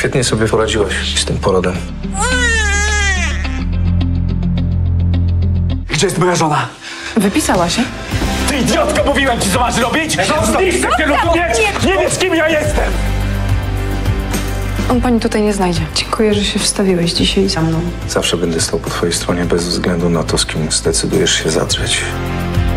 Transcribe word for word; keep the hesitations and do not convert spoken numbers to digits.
Świetnie sobie poradziłaś z tym porodem. Gdzie jest moja żona? Wypisała się? Ty idiotko, mówiłem ci, co masz robić! Zniszczę cię, rozumieć! Nie wiesz, kim ja jestem! On pani tutaj nie znajdzie. Dziękuję, że się wstawiłeś dzisiaj za mną. Zawsze będę stał po twojej stronie bez względu na to, z kim zdecydujesz się zadrzeć.